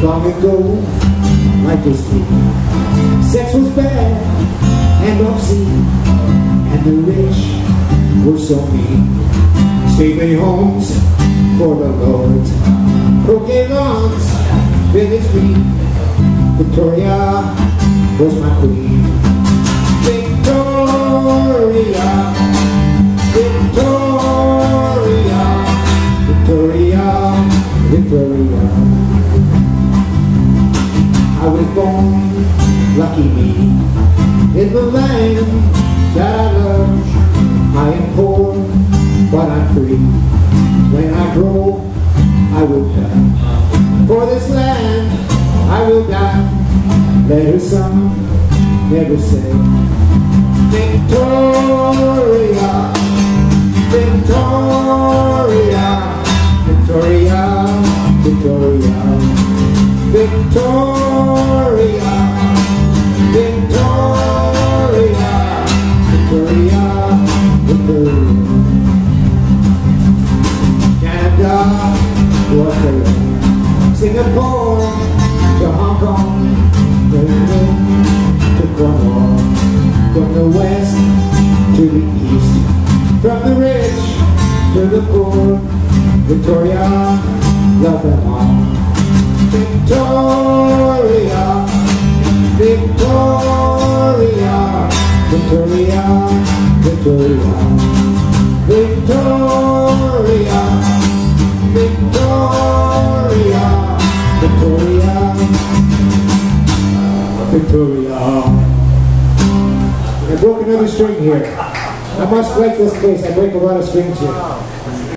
Long ago, life was free. Sex was bad and obscene, and the rich were so mean. Stately homes for the lords, croquet lawns, village green. Victoria was my queen. Victoria, Victoria, Victoria, Victoria. I was born, lucky me, in the land that I love. I am poor, but I'm free. When I grow, I will die. For this land, I will die. Let her song never say, Victoria, Victoria, Victoria, Victoria, Victoria, Victoria, Victoria, Victoria. Canada to Australia, Singapore to Hong Kong, London to Cornwall, from the west to the east, from the rich to the poor. Victoria, love them all. Victoria, Victoria, Victoria, Victoria, Victoria, Victoria, Victoria, Victoria. I broke another string here. I must break this case. I break a lot of strings here.